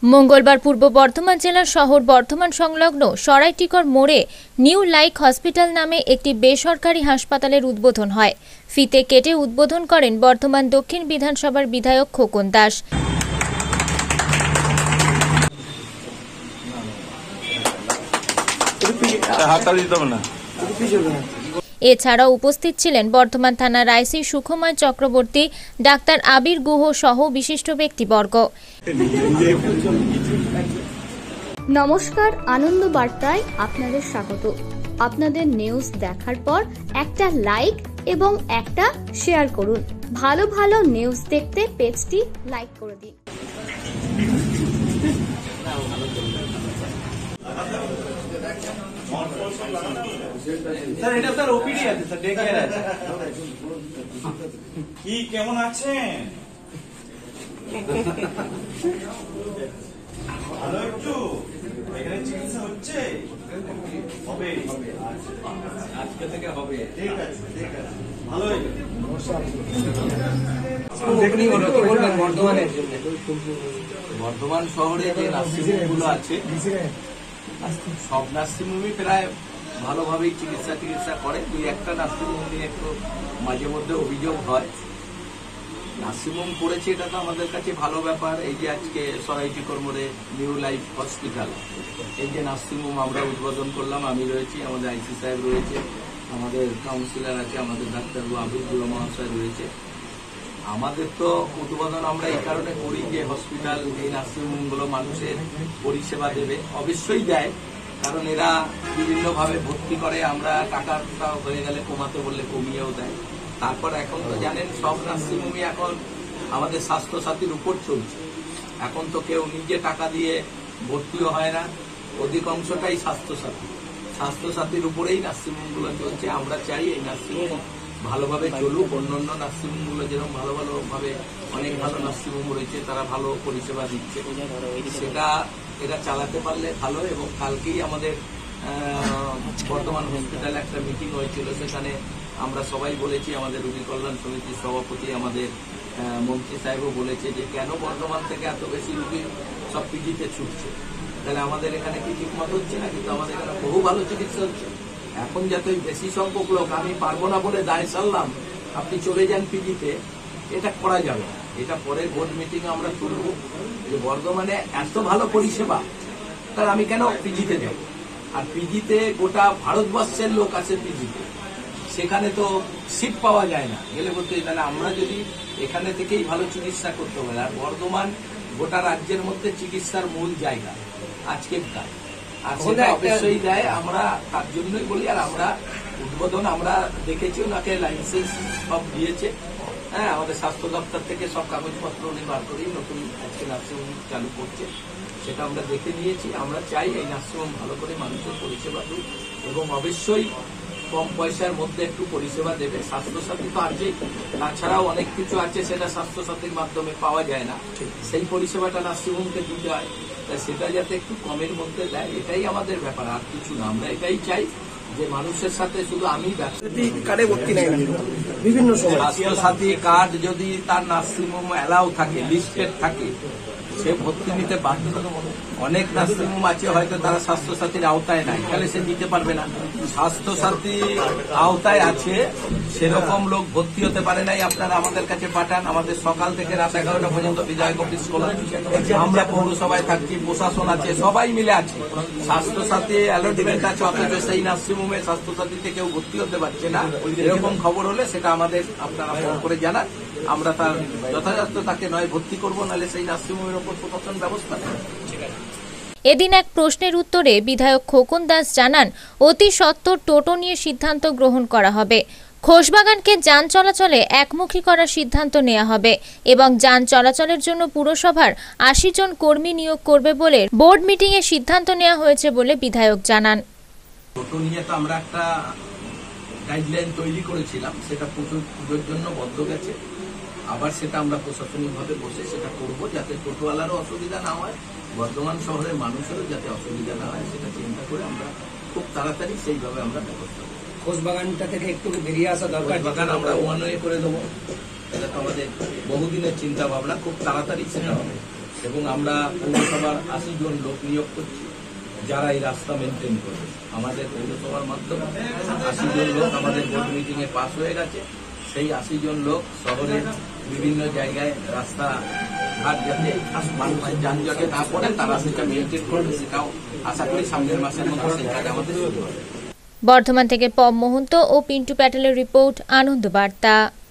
মঙ্গলবার পূর্ব বর্ধমান জেলার শহর বর্ধমান সংলগ্ন সরাইটিকর মোড়ে নিউ লাইক হসপিটাল নামে একটি বেসরকারি হাসপাতালের উদ্বোধন হয়। ফিতে কেটে উদ্বোধন করেন বর্ধমান দক্ষিণ বিধানসভার বিধায়ক খোকন দাস। এছাড়াও উপস্থিত ছিলেন বর্ধমান থানার আইসি সুখময় চক্রবর্তী, ডাক্তার আবির গুহ সহ বিশিষ্ট ব্যক্তিবর্গ। নমস্কার, আনন্দ বার্তায় আপনাদের স্বাগত। আপনাদের নিউজ দেখার পর একটা লাইক এবং একটা শেয়ার করুন। ভালো ভালো নিউজ দেখতে পেজটি লাইক করে দিন। স্যার এটা স্যার ওপিডি আছে স্যার, ডে কেয়ার আছে। কি কেমন আছেন? ভালো একটু এখানে চিকিৎসা হচ্ছে? হবে আজকে থেকে হবে। ঠিক আছে ঠিক আছে, ভালো হয়ে যাবে। বর্ধমান শহরে যে নার্সিংহোমগুলো আছে সব নার্সিংহোমই প্রায় ভালোভাবেই চিকিৎসা করে। দুই একটা নার্সিংহোম নিয়ে একটু মাঝে মধ্যে অভিযোগ হয়। নার্সিংহোম করেছে এটা তো আমাদের কাছে ভালো ব্যাপার। এই যে আজকে সরাইটিকর মোড়ে নিউ লাইফ হসপিটাল, এই যে নার্সিংহোম আমরা উদ্বোধন করলাম, আমি রয়েছি, আমাদের আইসি সাহেব রয়েছে, আমাদের কাউন্সিলর আছে, আমাদের ডাক্তার আবির গুহ মহাশয় রয়েছে। আমাদের তো উদ্বোধন আমরা এই কারণে করি যে হসপিটাল, এই নার্সিংহোমগুলো মানুষের পরিষেবা দেবে, অবশ্যই দেয়, কারণ এরা বিভিন্নভাবে ভর্তি করে। আমরা টাকা হয়ে গেলে কমাতে বললে কমিয়েও দেয়। তারপর এখন তো জানেন সব নার্সিংহোমই এখন আমাদের স্বাস্থ্যসাথীর উপর চলছে। এখন তো কেউ নিজে টাকা দিয়ে ভর্তিও হয় না, অধিকাংশটাই স্বাস্থ্যসাথীর উপরেই নার্সিংহোমগুলো চলছে। আমরা চাই এই নার্সিংহোম ভালোভাবে চলুক। অন্যান্য নার্সিংহোমগুলো যেরকম ভাবে অনেক ভালো নার্সিংহোম রয়েছে, তারা ভালো পরিষেবা দিচ্ছে, সেটা এটা চালাতে পারলে ভালো। এবং কালকেই আমাদের বর্ধমান হসপিটালে একটা মিটিং হয়েছিল, সেখানে আমরা সবাই বলেছি, আমাদের রোগী কল্যাণ সমিতির সভাপতি, আমাদের মন্ত্রী সাহেবও বলেছে যে কেন বর্ধমান থেকে এত বেশি রোগী সব পিজিতে ছুটছে, তাহলে আমাদের এখানে কি ঠিক মতো হচ্ছে না? কিন্তু আমাদের এখানে বহু ভালো চিকিৎসা হচ্ছে। এখন যাতে বেশি সংখ্যক লোক, আমি পারবো না বলে দায় সারলাম আপনি চলে যান পিজিতে, এটা করা যাবে না। এটা পরে বোর্ড মিটিং আমরা তুলব যে বর্ধমানে এত ভালো পরিষেবা, তার আমি কেন পিজিতে যাব? আর পিজিতে গোটা ভারতবর্ষের লোক আছে পিজিতে, সেখানে তো সিট পাওয়া যায় না। গেলে বলতে তাহলে আমরা যদি এখানে থেকেই ভালো চিকিৎসা করতে পারি, আর বর্ধমান গোটা রাজ্যের মধ্যে চিকিৎসার মূল জায়গা আজকের কাজ, আর সেটা অবশ্যই দেয়। আমরা তার জন্যই বলি। আর আমরা উদ্বোধন আমরা দেখেছি, ওনাকে লাইসেন্স সব দিয়েছে। হ্যাঁ, আমাদের স্বাস্থ্য দপ্তর থেকে সব কাগজপত্র উনি বার করেই নতুন আজকে নার্সিংহোম চালু করছে, সেটা আমরা দেখে নিয়েছি। আমরা চাই এই নার্সিংহোম ভালো করে মানুষের পরিষেবা দিক, এবং অবশ্যই কম পয়সার মধ্যে একটু পরিষেবা দেবে। স্বাস্থ্যসাথী তো আছেই, তাছাড়াও অনেক কিছু আছে সেটা স্বাস্থ্যসাথীর মাধ্যমে পাওয়া যায় না, সেই পরিষেবাটা নার্সিংহোমকে দিতে হয়। সেটা যাতে একটু কমের মধ্যে দেয়, এটাই আমাদের ব্যাপার, আর কিছু না। আমরা এটাই চাই যে মানুষের সাথে শুধু আমি কার্ডে ভর্তি নেই, বিভিন্ন স্বাস্থ্যসাথী কার্ড যদি তার নার্সিংহোম অ্যালাউ থাকে, লিস্টেড থাকে, সে ভর্তি নিতে বাধ্য। অনেক নার্সিংহোম আছে হয়তো তারা স্বাস্থ্যসাথীর আওতায় নাই, তাহলে সে নিতে পারবে না। স্বাস্থ্যসাথী আওতায় আছে সেরকম লোক ভর্তি হতে পারে নাই, আপনারা আমাদের কাছে পাঠান। আমাদের সকাল থেকে রাত 11টা পর্যন্ত বিধায়ক অফিস খোলা, আমরা পৌরসভায় থাকছি, প্রশাসন আছে, সবাই মিলে আছে। স্বাস্থ্যসাথী অ্যালটমেন্ট আছে, অথচ সেই নার্সিংহোমে স্বাস্থ্যসাথীতে কেউ ভর্তি হতে পারছে না। এরকম খবর হলে সেটা আমাদের আপনারা ফোন করে জানান, আমরা তার যথাযথ তাকে নয় ভর্তি করবো, নাহলে সেই নার্সিংহোমের ওপর প্রশাসন ব্যবস্থা নেয়। এদিন এক প্রশ্নের উত্তরে বিধায়ক খোকন দাস জানান, অতি সত্বর টোটো নিয়ে সিদ্ধান্ত গ্রহণ করা হবে। খোশবাগানকে যান চলাচলে একমুখী করার সিদ্ধান্ত নেওয়া হবে এবং যান চলাচলের জন্য পুরসভার 80 জন কর্মী নিয়োগ করবে বলে বোর্ড মিটিংয়ে সিদ্ধান্ত নেওয়া হয়েছে বলে বিধায়ক জানান। টোটো নিয়ে তো আমরা একটা গাইডলাইন তৈরি করেছিলাম, সেটা পুজোর জন্য বন্ধ গেছে। আবার সেটা আমরা প্রশাসনিকভাবে বসে সেটা করবো, যাতে টোটোওয়ালারও অসুবিধা না হয়, বর্ধমান শহরের মানুষেরও যাতে অসুবিধা না হয়, সেটা চিন্তা করে আমরা খুব তাড়াতাড়ি সেইভাবে আমরা ব্যবস্থা করবো। খোশবাগানটা থেকে একটু বেরিয়ে আসা দরকার। বাগান আমরা ওয়ান ওয়ে করে দেবো, এটা তো আমাদের বহুদিনের চিন্তা ভাবনা, খুব তাড়াতাড়ি সেটা হবে। এবং আমরা পৌরসভার 80 জন লোক নিয়োগ করছি যারা এই রাস্তা মেনটেন করবে। আমাদের পৌরসভার মাধ্যমে 80 জন লোক আমাদের বোর্ড মিটিংয়ে পাস হয়ে গেছে। সেই 80 জন লোক শহরের বিভিন্ন জায়গায় রাস্তা ঘাট যাতে মানুষের যানজটে না পড়ে তারা সেটা মেনটেন করবে, সেটাও আশা করি সামনের মাসের মধ্যে সেই কাজ আমাদের শুরু হবে। বর্ধমান থেকে পম মোহন্ত ও পিন্টু প্যাটেলের রিপোর্ট, আনন্দ বার্তা।